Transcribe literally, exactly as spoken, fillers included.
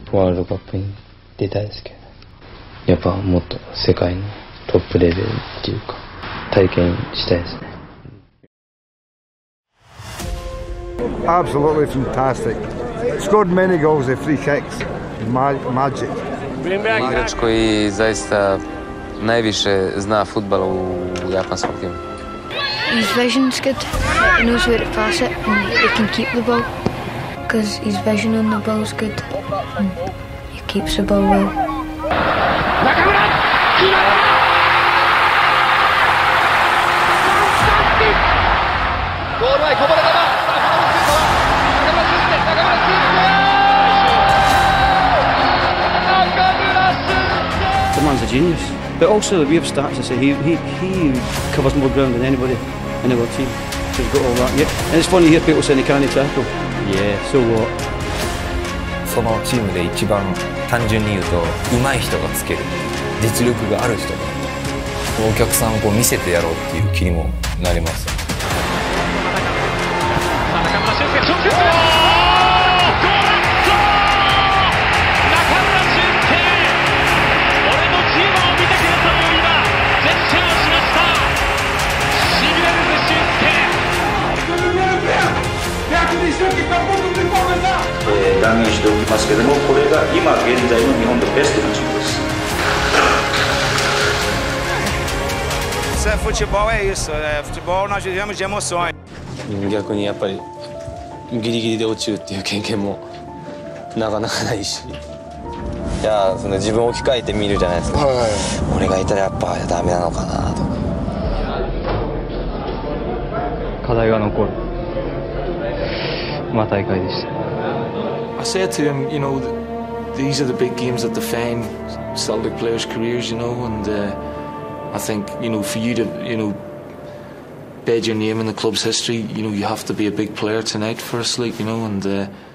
ワールドカップに出たいですけど、やっぱもっと世界のトップレベルっていうか体験したいですね。 Absolutely fantastic. Scored many goals, the free kicks. Magic. Igrač koji zaista najviše zna fudbal u japanskom timu. His vision's good. He knows where to pass it and he can keep the ball. Because his vision on the ball's good. And he keeps the ball well. NAKAMURA! Fantastic! Goal line, こぼれ球。 The man's a genius, but also we have stats to say he he he covers more ground than anybody in our team. So he's got all that. Yeah, and it's funny to hear people saying he can't tackle. Yeah, so what? そのチームで一番単純に言うと上手い人がつける、実力がある人がお客さんをこう見せてやろうっていう気にもなります。中村俊輔直接。 断言しておきますけれども、これが今現在の日本のベストのチームです。 逆にやっぱりギリギリで落ちるっていう経験もなかなかないし、 いやその自分を置き換えてみるじゃないですか、はい、俺がいたらやっぱダメなのかなとか、 課題が残る、まあ大会でした。 I said to him, you know, these are the big games that define Celtic players' careers, you know, and uh, I think, you know, for you to, you know, bed your name in the club's history, you know, you have to be a big player tonight for us, like, you know, and uh,